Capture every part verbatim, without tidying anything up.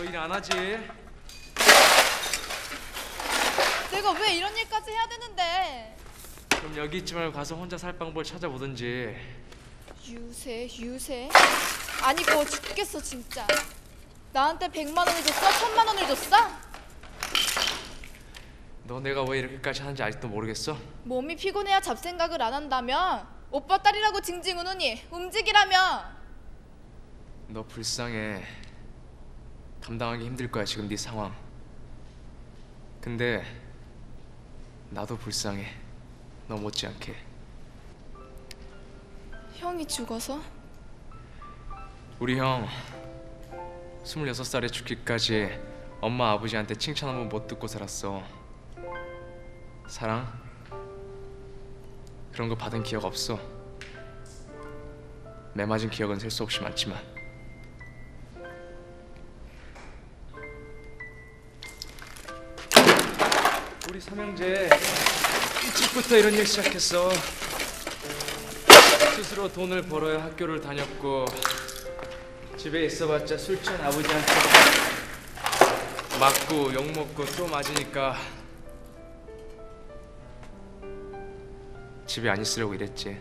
너 일 안 하지? 내가 왜 이런 일까지 해야 되는데? 그럼 여기 있지 말고 가서 혼자 살 방법을 찾아보든지. 유세 유세? 아니고 죽겠어 진짜. 나한테 백만 원을 줬어? 천만 원을 줬어? 너 내가 왜 이렇게까지 하는지 아직도 모르겠어? 몸이 피곤해야 잡생각을 안 한다며? 오빠 딸이라고 징징 우느니 움직이라며? 너 불쌍해. 감당하기 힘들 거야 지금 네 상황. 근데 나도 불쌍해. 너 못지않게. 형이 죽어서? 우리 형 스물여섯 살에 죽기까지 엄마 아버지한테 칭찬 한 번 못 듣고 살았어. 사랑? 그런 거 받은 기억 없어. 매 맞은 기억은 셀 수 없이 많지만. 우리 삼형제 일찍부터 이런 일 시작했어. 스스로 돈을 벌어야 학교를 다녔고 집에 있어봤자 술 취한 아버지한테 맞고 욕먹고 또 맞으니까 집에 안 있으려고 이랬지.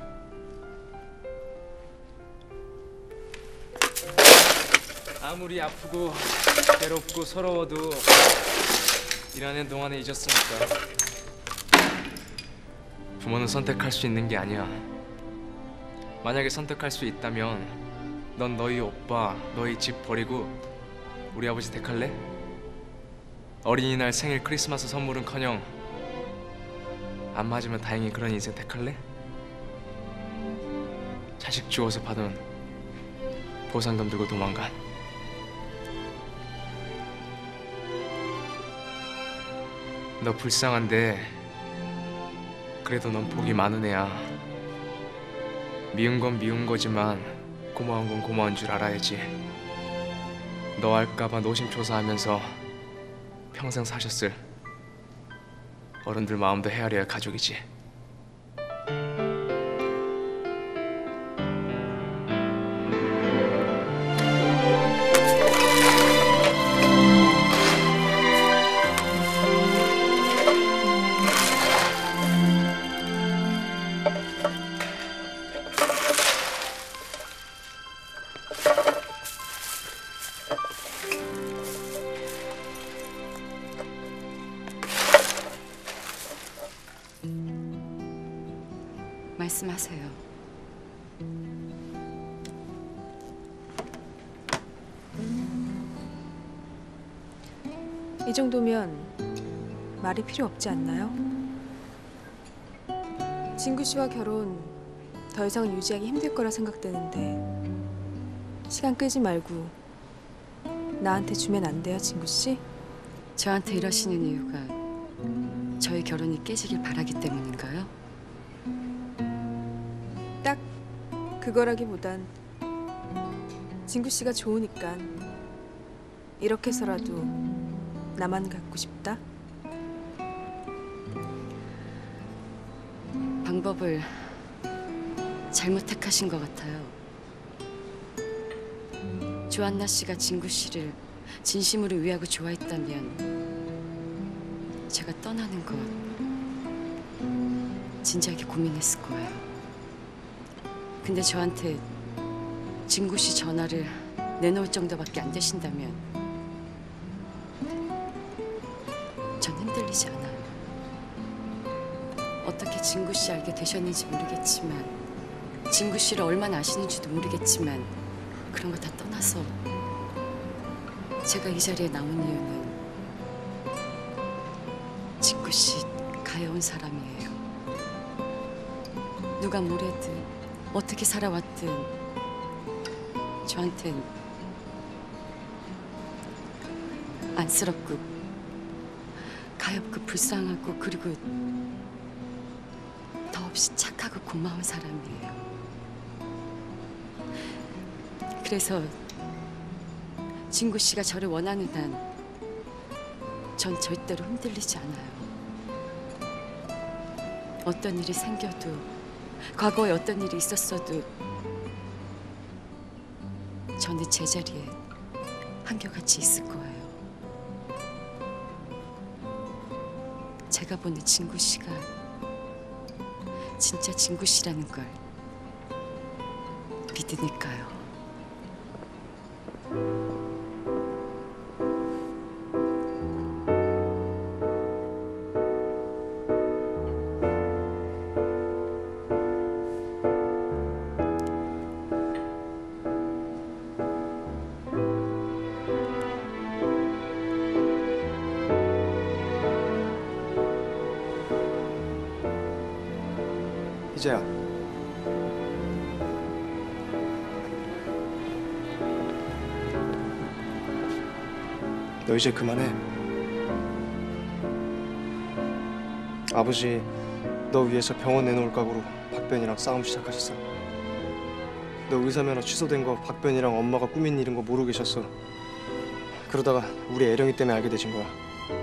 아무리 아프고 괴롭고 서러워도 일하는 동안에 잊었으니까. 부모는 선택할 수 있는 게 아니야. 만약에 선택할 수 있다면 넌 너희 오빠, 너희 집 버리고 우리 아버지 택할래? 어린이날, 생일, 크리스마스 선물은커녕 안 맞으면 다행히 그런 인생 택할래? 자식 주워서 받은 보상금 들고 도망간. 너 불쌍한데 그래도 넌 복이 많은 애야. 미운 건 미운 거지만 고마운 건 고마운 줄 알아야지. 너 할까봐 노심초사하면서 평생 사셨을 어른들 마음도 헤아려야 가족이지. 말씀하세요. 이 정도면 말이 필요 없지 않나요? 진구 씨와 결혼 더 이상 유지하기 힘들 거라 생각되는데 시간 끌지 말고 나한테 주면 안 돼요, 진구 씨? 저한테 이러시는 이유가 저희 결혼이 깨지길 바라기 때문인가요? 딱 그거라기보단 진구 씨가 좋으니까 이렇게 해서라도 나만 갖고 싶다? 방법을 잘못 택하신 것 같아요. 조한나 씨가 진구 씨를 진심으로 위하고 좋아했다면 제가 떠나는 것 진지하게 고민했을 거예요. 근데 저한테 진구 씨 전화를 내놓을 정도밖에 안 되신다면 전 흔들리지 않아요. 어떻게 진구 씨 알게 되셨는지 모르겠지만 진구 씨를 얼마나 아시는지도 모르겠지만 그런 거 다 떠나서 제가 이 자리에 나온 이유는 진구 씨 가여운 사람이에요. 누가 뭐래든 어떻게 살아왔든 저한텐 안쓰럽고 가엾고 불쌍하고 그리고 더없이 착하고 고마운 사람이에요. 그래서 진구 씨가 저를 원하는 한 전 절대로 흔들리지 않아요. 어떤 일이 생겨도 과거에 어떤 일이 있었어도 저는 제자리에 한결같이 있을 거예요. 제가 보는 진구 씨가 진짜 진구 씨라는 걸 믿으니까요. 희재야, 너 이제 그만해. 아버지 너 위해서 병원 내놓을 각오로 박변이랑 싸움 시작하셨어. 너 의사면허 취소된 거 박변이랑 엄마가 꾸민 일인 거 모르고 계셨어. 그러다가 우리 애령이 때문에 알게 되신 거야.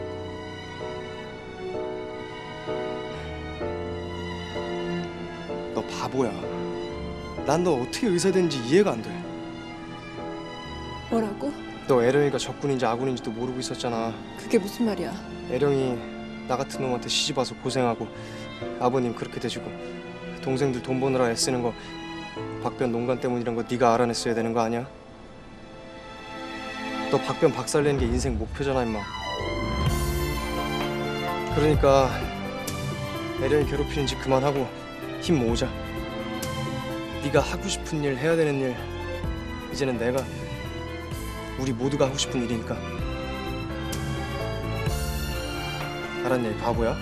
너 바보야. 난 너 어떻게 의사 됐는지 이해가 안 돼. 뭐라고? 너 애령이가 적군인지 아군인지도 모르고 있었잖아. 그게 무슨 말이야? 애령이 나 같은 놈한테 시집 와서 고생하고 아버님 그렇게 되시고 동생들 돈 버느라 애쓰는 거 박변 농간 때문이란 거 네가 알아냈어야 되는 거 아니야? 너 박변 박살내는 게 인생 목표잖아 임마. 그러니까 애령이 괴롭히는 짓 그만하고 힘 모으자. 네가 하고 싶은 일 해야 되는 일 이제는 내가 우리 모두가 하고 싶은 일이니까. 알았냐 이 바보야?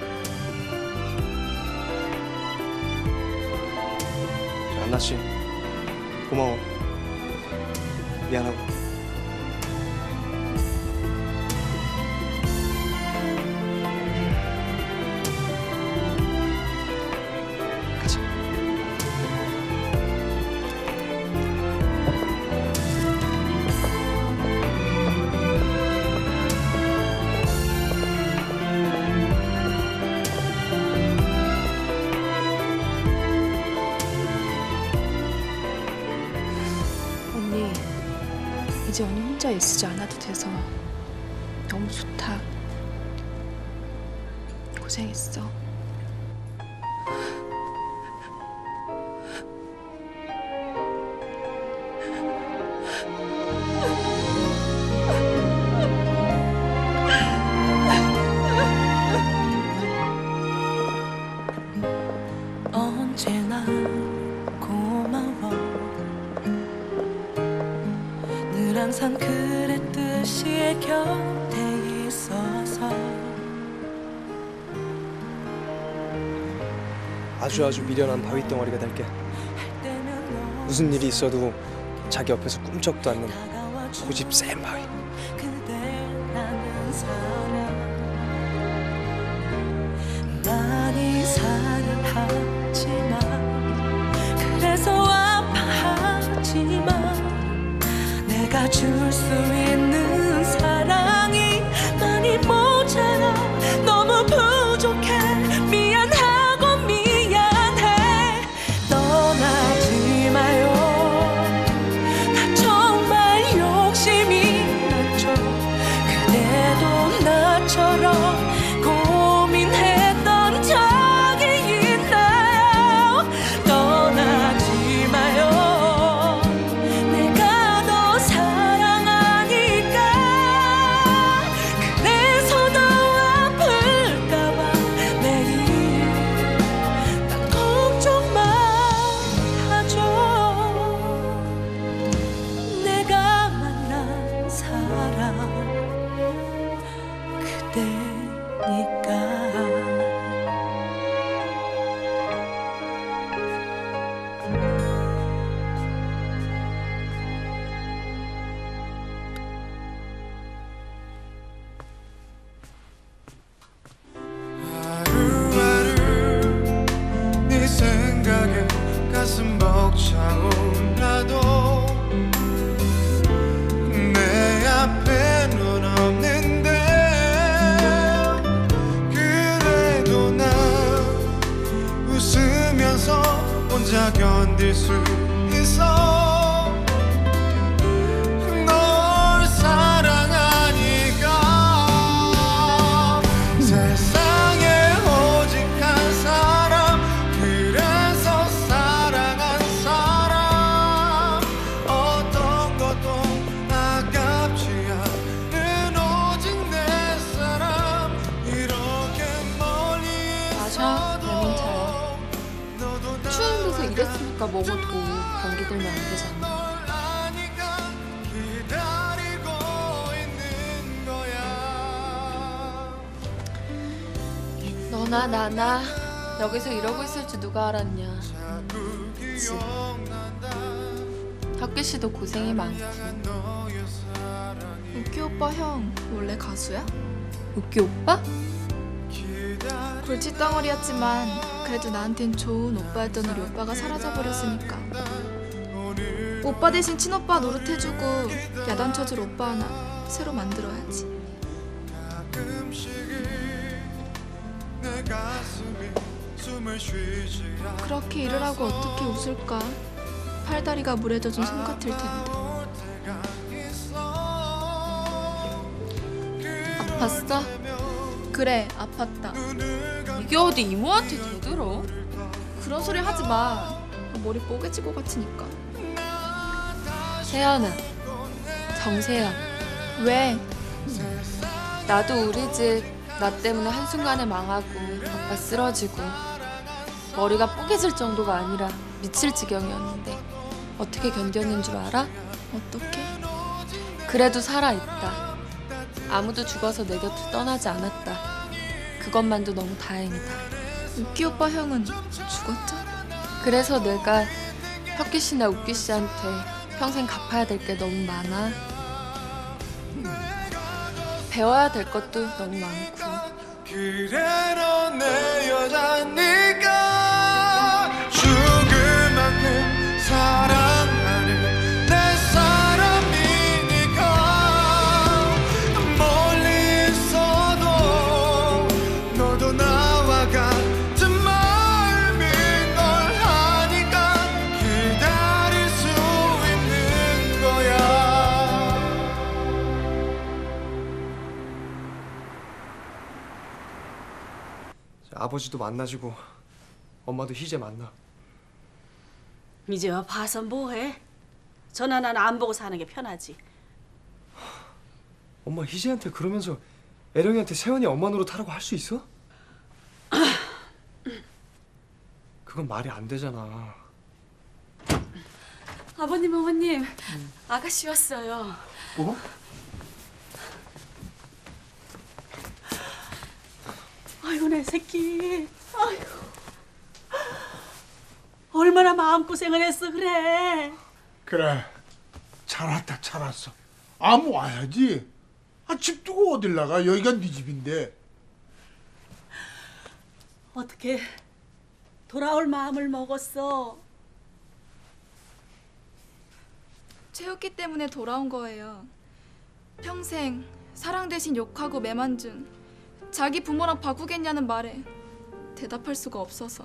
안나씨 고마워. 미안하고. 가자. 언니, 이제 언니 혼자 애쓰지 않아도 돼서 너무 좋다. 고생했어. 언제나 고마워. 늘 항상 그랬듯이 곁에 있어서. 아주 아주 미련한 바위 덩어리가 될게. 무슨 일이 있어도 자기 옆에서 꿈쩍도 않는 고집 센 바위. 그대라는 사람 많이 사랑하지만 그래서 아파하지만 내가 줄 수 있는 사랑이 많이 모자라. 너무 부족해. 미안하고 미안해. 떠나지 마요. 나 정말 욕심이 많죠. 그대도 나처럼 고민했던 적이 있나요? 떠나지 마요. 내가 더 사랑하니까. 그래서 더 아플까봐 매일 난 걱정만 하죠. 내가 만난 사람 그대니까. 하루하루 네 생각에 가슴 벅차고 나도 내 앞에 넌 없는데 그래도 난 웃으면서 혼자 견딜 수 있어. 널 이랬으니까 먹어도 감기 들면 안 되잖아. 너나 나나 여기서 이러고 있을 줄 누가 알았냐. 그치. 혁기 씨도 고생이 많고. 우기 오빠 형 원래 가수야? 우기 오빠? 골칫덩어리였지만 그래도 나한텐 좋은 오빠였던 우리 오빠가 사라져버렸으니까 오빠 대신 친오빠 노릇해주고 야단 쳐줄 오빠 하나 새로 만들어야지. 그렇게 일을 하고 어떻게 웃을까? 팔다리가 물에 젖은 손 같을 텐데. 아팠어? 그래, 아팠다. 이게 어디 이모한테 대들어? 그런 소리 하지 마. 머리 뽀개질 것 같으니까. 세연아, 정세연. 왜? 나도 우리 집 나 때문에 한순간에 망하고 아빠 쓰러지고 머리가 뽀개질 정도가 아니라 미칠 지경이었는데 어떻게 견뎠는 줄 알아? 어떻게? 그래도 살아있다. 아무도 죽어서 내 곁을 떠나지 않았다. 그것만도 너무 다행이다. 우기 오빠 형은 죽었잖아. 그래서 내가 혁기 씨나 우기 씨한테 평생 갚아야 될 게 너무 많아. 배워야 될 것도 너무 많고. 그래도 내 여자니까 죽을 만큼 사랑하는 내 사람이니까 멀리 있어도 너도 나와 같은 마음인 걸 하니까 기다릴 수 있는 거야. 아버지도 만나시고 엄마도 희재 만나. 이제 와 봐서 뭐해? 전화 하나 안 보고 사는 게 편하지. 엄마 희재한테 그러면서 애령이한테 세연이 엄마 노릇하라고 할 수 있어? 그건 말이 안 되잖아. 아버님, 어머님, 아가씨 왔어요. 뭐? 아이고 내 새끼. 아이고. 얼마나 마음고생을 했어 그래. 그래, 잘 왔다 잘 왔어. 아무 와야지. 아, 집 두고 어딜 나가? 여기가 네 집인데. 어떻게 돌아올 마음을 먹었어? 최혁기 때문에 돌아온 거예요. 평생 사랑 대신 욕하고 매만 준 자기 부모랑 바꾸겠냐는 말에 대답할 수가 없어서.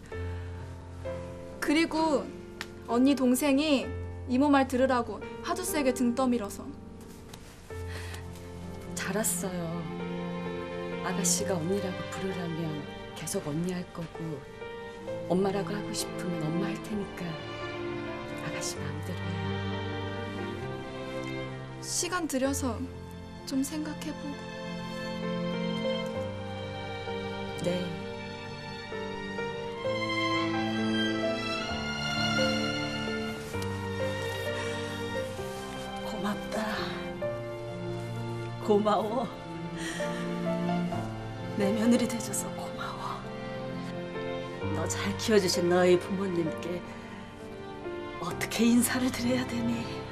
그리고 언니 동생이 이모 말 들으라고 하도 세게 등 떠밀어서. 잘 왔어요. 아가씨가 언니라고 부르라면 계속 언니 할 거고 엄마라고 하고 싶으면 엄마 할 테니까 아가씨 마음대로 해요. 시간 들여서 좀 생각해보고. 네. 고맙다. 고마워. 내 며느리 돼줘서 고마워. 너 잘 키워주신 너희 부모님께 어떻게 인사를 드려야 되니?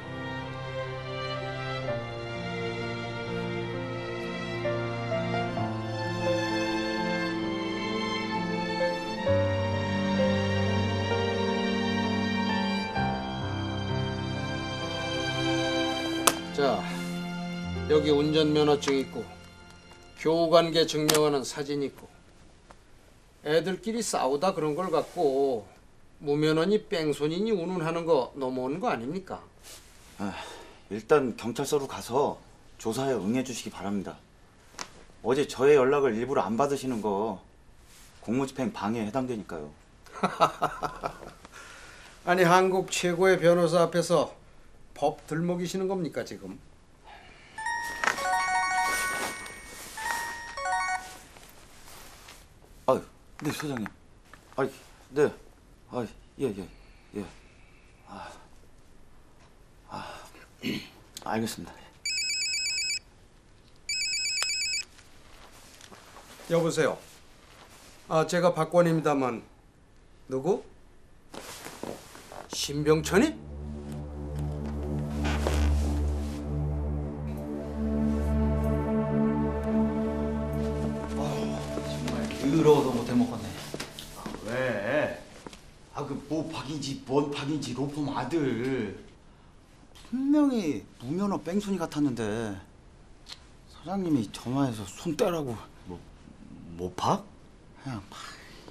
자, 여기 운전면허증 있고 교우관계 증명하는 사진 있고 애들끼리 싸우다 그런 걸 갖고 무면허니 뺑소니니 운운하는 거 넘어오는 거 아닙니까? 아, 일단 경찰서로 가서 조사에 응해 주시기 바랍니다. 어제 저의 연락을 일부러 안 받으시는 거 공무집행 방해에 해당되니까요. 아니 한국 최고의 변호사 앞에서 법 들먹이시는 겁니까 지금? 아유, 네 소장님. 아이, 네, 아이. 예, 예, 예. 아, 아, 알겠습니다. 여보세요. 아, 제가 박권입니다만 누구? 신병천이? 정말 더러워도 못해 먹겠네. 아, 왜? 아, 그 뭐 박인지 뭔 박인지 로펌 아들 분명히 무면허 뺑소니 같았는데 사장님이 전화해서 손 떼라고. 뭐 모팍? 그냥 팍.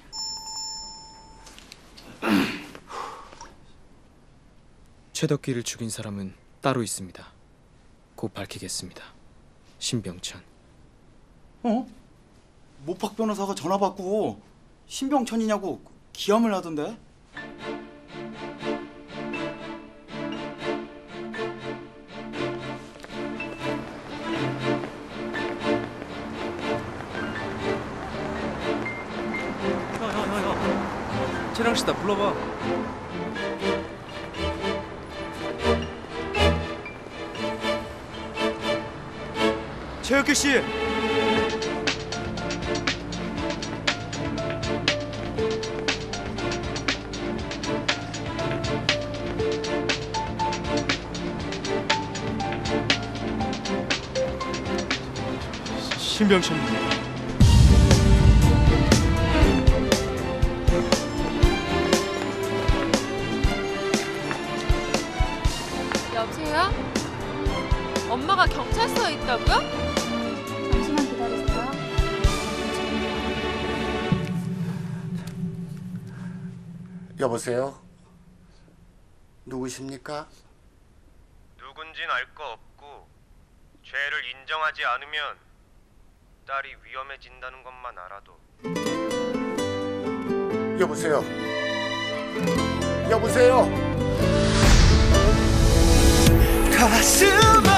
최덕기를 죽인 사람은 따로 있습니다. 곧 밝히겠습니다. 신병천. 어? 모팍 변호사가 전화 받고 신병천이냐고 기함을 하던데? 야야야야 채령 씨다 불러봐. 최혁기 씨. 신병천입니다. 여보세요? 엄마가 경찰서에 있다고요? 잠시만 기다리세요. 여보세요? 누구십니까? 누군진 알 거 없고 죄를 인정하지 않으면 딸이 위험해진다는 것만 알아도. 여보세요? 여보세요? 가슴